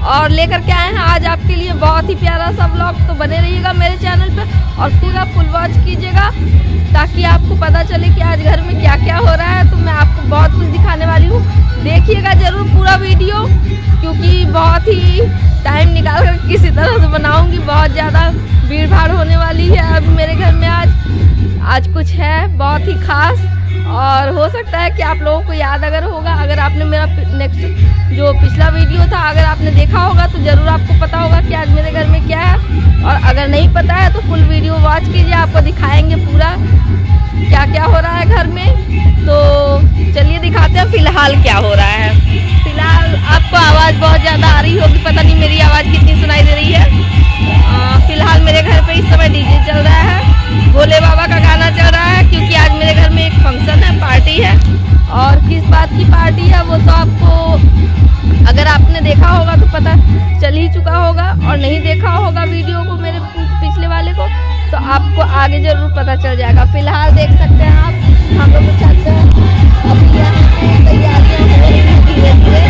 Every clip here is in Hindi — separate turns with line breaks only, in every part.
और लेकर के आए हैं आज आपके लिए बहुत ही प्यारा सा व्लॉग। तो बने रहिएगा मेरे चैनल पे और पूरा फुल वॉच कीजिएगा ताकि आपको पता चले कि आज घर में क्या क्या हो रहा है। तो मैं आपको बहुत कुछ दिखाने वाली हूँ, देखिएगा जरूर पूरा वीडियो, क्योंकि बहुत ही टाइम निकाल कर किसी तरह से बनाऊंगी। बहुत ज़्यादा भीड़ भाड़ होने वाली है अब मेरे घर में। आज कुछ है बहुत ही खास, और हो सकता है कि आप लोगों को याद अगर होगा, अगर आपने मेरा नेक्स्ट जो पिछला वीडियो था अगर आपने देखा होगा तो ज़रूर आपको पता होगा कि आज मेरे घर में क्या है। और अगर नहीं पता है तो फुल वीडियो वॉच कीजिए, आपको दिखाएंगे पूरा क्या क्या हो रहा है घर में। तो चलिए दिखाते हैं फिलहाल क्या हो रहा है। फिलहाल आपको आवाज़ बहुत ज़्यादा आ रही होगी, पता नहीं मेरी आवाज़ कितनी सुनाई दे रही है। फिलहाल मेरे घर पे इस समय डीजे चल रहा है, भोले बाबा का गाना चल रहा है, क्योंकि आज मेरे घर में एक फंक्शन है, पार्टी है। और किस बात की पार्टी है वो तो आपको अगर आपने देखा होगा तो पता चल ही चुका होगा, और नहीं देखा होगा वीडियो को मेरे पिछले वाले को तो आपको आगे जरूर पता चल जाएगा। फिलहाल देख सकते हैं आप, हम लोग चलते हैं अभी यहाँ पे तैयारियाँ हो रही हैं धीरे-धीरे।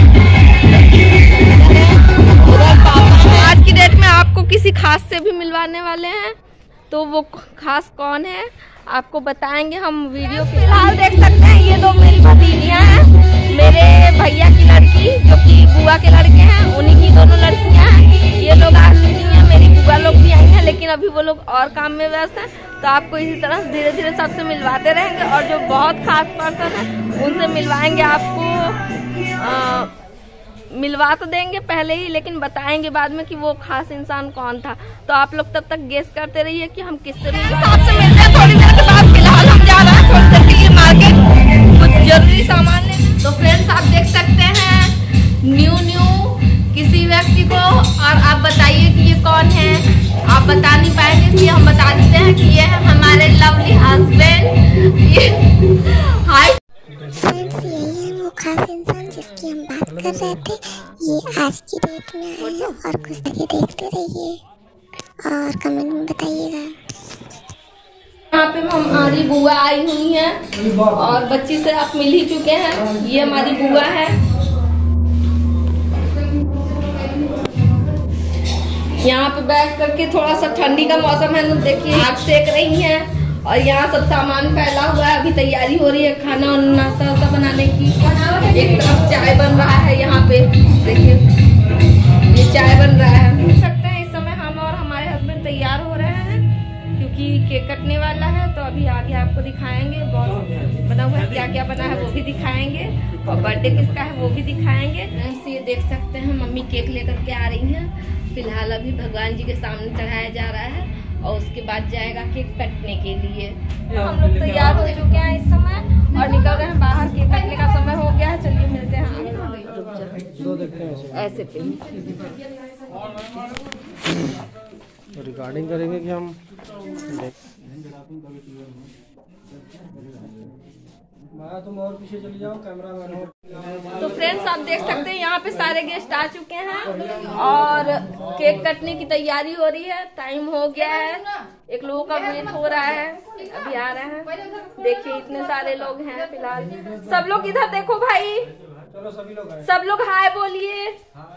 आज की डेट में आपको किसी खास से भी मिलवाने वाले हैं, तो वो खास कौन है आपको बताएंगे हम वीडियो के। फिलहाल देख सकते हैं ये दो मेरी भतीजियाँ हैं, मेरे भैया की लड़की जो कि बुआ के लड़के हैं, उन्हीं की दोनों लड़कियाँ हैं। ये लोग आ चुकी हैं, मेरी बुआ लोग भी आई हैं, लेकिन अभी वो लोग और काम में व्यस्त हैं। तो आपको इसी तरह धीरे धीरे सबसे मिलवाते रहेंगे, और जो बहुत खास पर्सन है उनसे मिलवाएंगे आपको। मिलवा तो देंगे पहले ही, लेकिन बताएंगे बाद में कि वो खास इंसान कौन था। तो आप लोग तब तक गेस करते रहिए कि हम किससे मिलते हैं थोड़ी देर के बाद। फिलहाल हम जा रहे हैं थोड़ी देर के लिए मार्केट, कुछ जरूरी सामान लेने। तो फ्रेंड्स आप देख सकते हैं न्यू किसी व्यक्ति को, और आप बताइए कि ये कौन है। आप बता नहीं पाएंगे इसलिए हम बता देते हैं कि ये है हमारे लवली हस्बैंड। हाय
फ्रेंड्स, यही है वो खास इंसान जिसकी हम बात कर रहे थे। ये आज की डेट में आए हैं, और कुछ ये देखते रहिए और कमेंट में बताइएगा।
यहाँ पे हमारी बुआ आई हुई है, और बच्ची से आप मिल ही चुके हैं। ये हमारी बुआ है, यहाँ पे बैठ करके थोड़ा सा ठंडी का मौसम है तो देखिए आग सेक रही हैं। और यहाँ सब सामान फैला हुआ है, अभी तैयारी हो रही है खाना और नाश्ता वास्ता बनाने की। एक तरफ चाय बन रहा है, यहाँ पे देखिए ये चाय बन रहा है। देख सकते हैं इस समय हम और हमारे हस्बैंड तैयार हो रहे हैं, क्योंकि केक कटने वाला है। तो अभी आगे आपको दिखाएंगे, बहुत बना हुआ है, क्या क्या बना है वो भी दिखाएंगे, और बर्थडे किसका है वो भी दिखाएंगे। ये देख सकते हैं मम्मी केक लेकर के आ रही हैं। फिलहाल अभी भगवान जी के सामने चढ़ाया जा रहा है, और उसके बाद जाएगा केक कटने के लिए। तो हम लोग तैयार हो चुके हैं इस समय और निकल रहे हैं बाहर। केक कटने का समय हो गया है, चलिए मिलते हैं ऐसे पे।
रिकॉर्डिंग करेंगे कि हम तुम और पीछे चले जाओ, कैमरा मैन।
तो फ्रेंड्स आप देख सकते हैं यहाँ पे सारे गेस्ट आ चुके हैं, और केक कटने की तैयारी हो रही है। टाइम हो गया है, एक लोगों का वेट हो रहा है, अभी आ रहे हैं। देखिए इतने सारे लोग हैं। फिलहाल सब लोग इधर देखो भाई,
चलो सभी लोग आए।
सब लोग हाय बोलिए।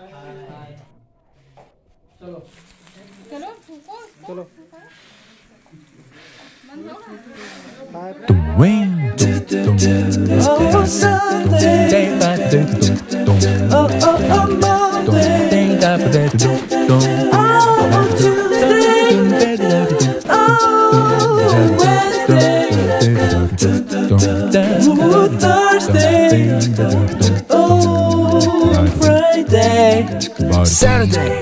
चलो चलो चलो
Saturday.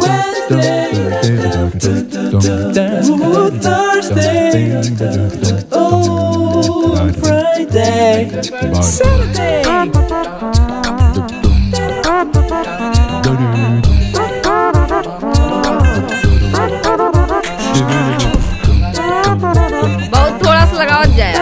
Thursday.
बहुत थोड़ा सा लगाओ जाए।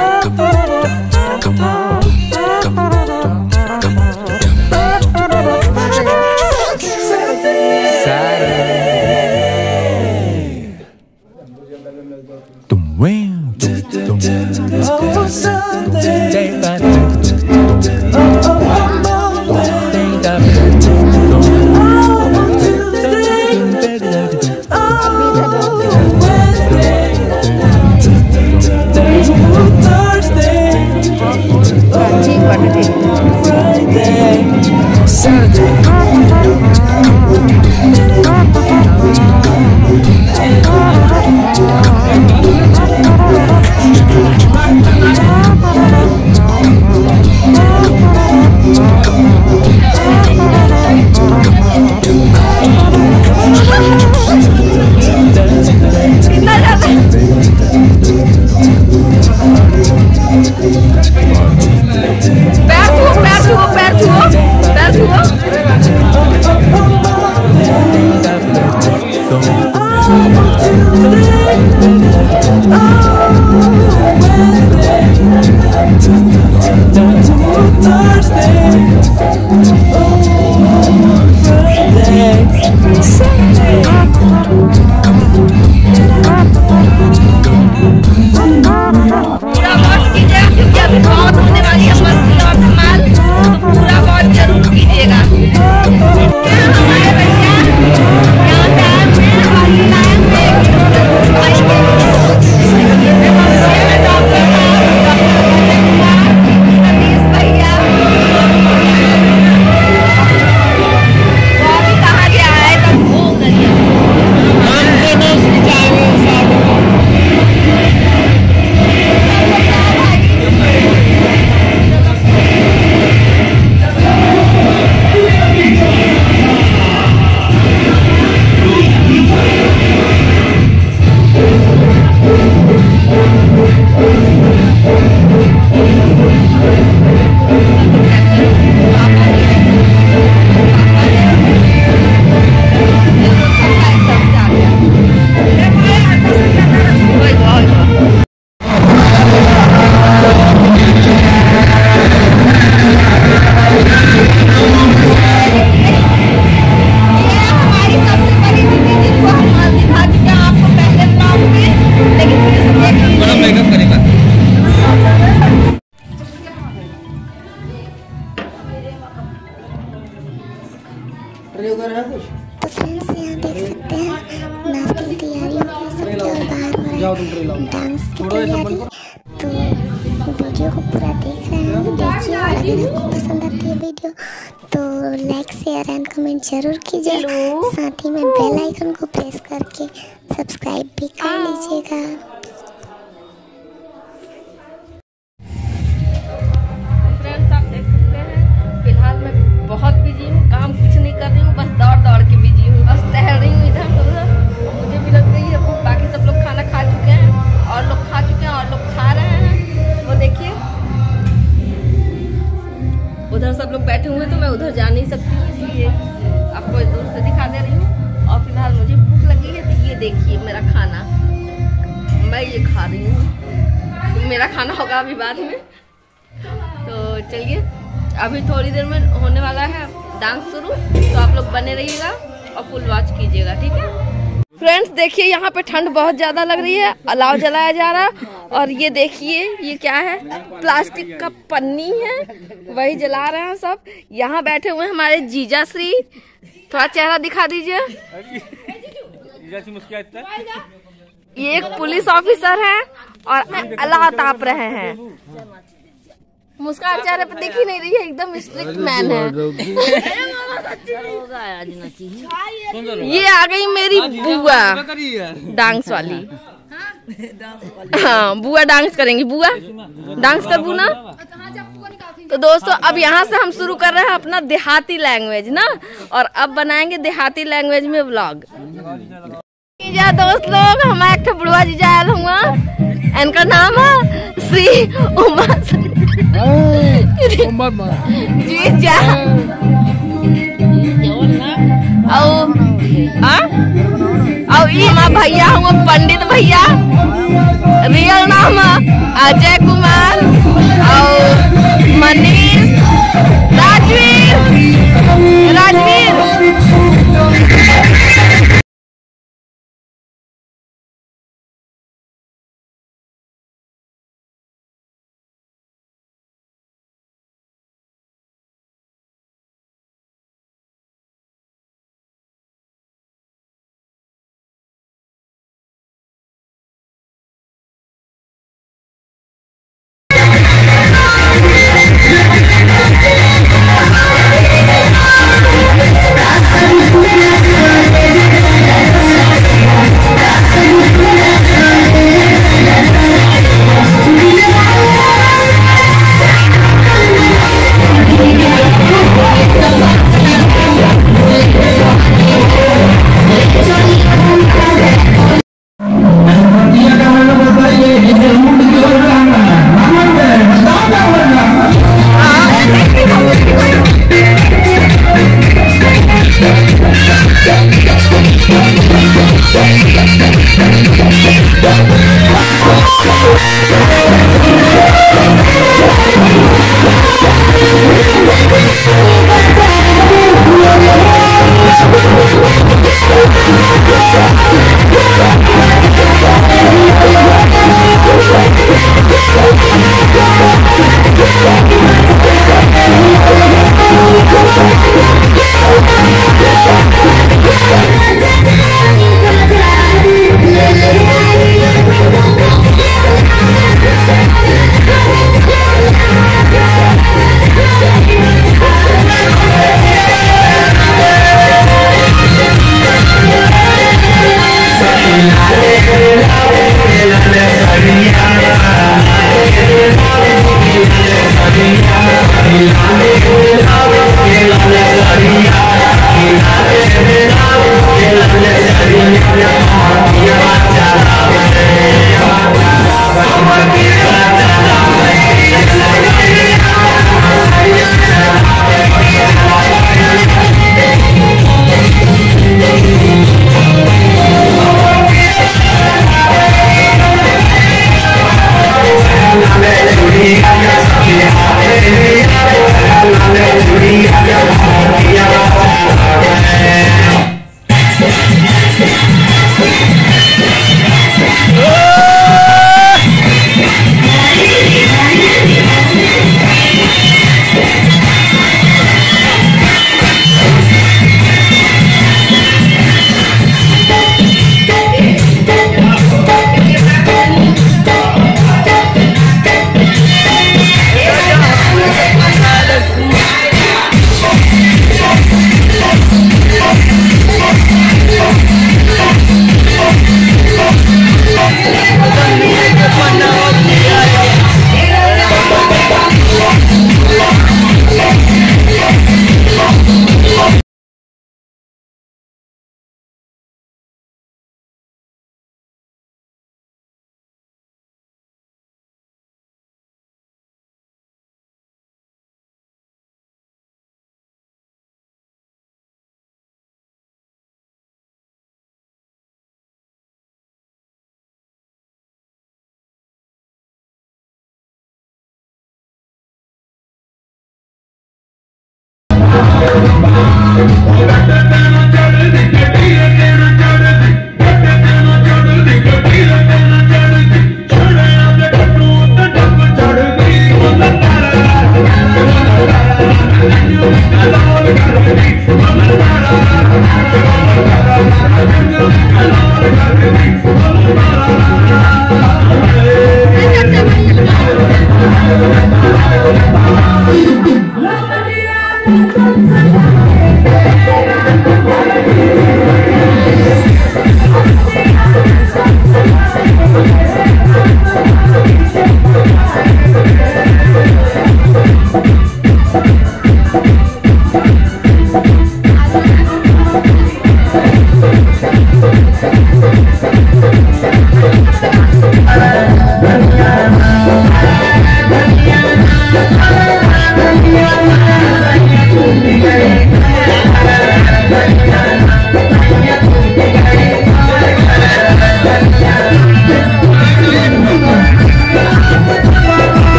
तो फ्रेंड्स यहाँ देख सकते हैं नाश्ते की तैयारी हो गई सबकी और बाहर हो रहा है डांस की तैयारी। तो वीडियो को पूरा देख रहे हैं, देखिए और अगर आपको पसंद आती है वीडियो तो लाइक शेयर एंड कमेंट जरूर कीजिए, साथ ही में बेल आइकन को प्रेस करके सब्सक्राइब भी कर लीजिएगा।
फ्रेंड्स आप देख सकते हैं फिलहाल मैं बहुत बिजी हूँ, काम कुछ नहीं कर रही हूँ, बस दौड़ के बिजी हूँ, बस टहल रही हूँ इधर उधर। मुझे भी लग गई है भूख, बाकी सब लोग खाना खा चुके हैं और लोग खा चुके हैं और लोग खा रहे हैं। वो देखिए उधर सब लोग बैठे हुए, तो मैं उधर जा नहीं सकती हूँ, इसलिए आपको दूर से दिखा दे रही हूँ। और फिलहाल मुझे भूख लगी है, तो ये देखिए मेरा खाना, मैं ये खा रही हूँ। मेरा खाना होगा अभी बाद में। तो चलिए अभी थोड़ी देर में होने वाला है डांस शुरू, तो आप लोग बने रहिएगा और फुल वॉच कीजिएगा, ठीक है। फ्रेंड्स देखिए यहाँ पे ठंड बहुत ज्यादा लग रही है, अलाव जलाया जा रहा है। और ये देखिए ये क्या है, प्लास्टिक का पन्नी है, वही जला रहे हैं सब। यहाँ बैठे हुए हमारे जीजा श्री, थोड़ा चेहरा दिखा दीजिए। ये एक पुलिस ऑफिसर है और अलाव ताप रहे हैं। मुस्कान चेहरे पे दिख ही नहीं रही है, एकदम स्ट्रिक्ट मैन है। ये आ गई मेरी बुआ डांस वाली। हाँ बुआ डांस करेंगी, बुआ डांस कर बू ना। तो दोस्तों अब यहाँ से हम शुरू कर रहे हैं अपना देहाती लैंग्वेज ना, और अब बनाएंगे देहाती लैंग्वेज में व्लॉग। दोस्त लोग हमारे एक बुढ़वा जीजा आयल हुआ, इनका नाम है श्री उमा जीजा और ये भैया हुआ पंडित भैया, रियल नाम अजय कुमार और मनीष राजवीर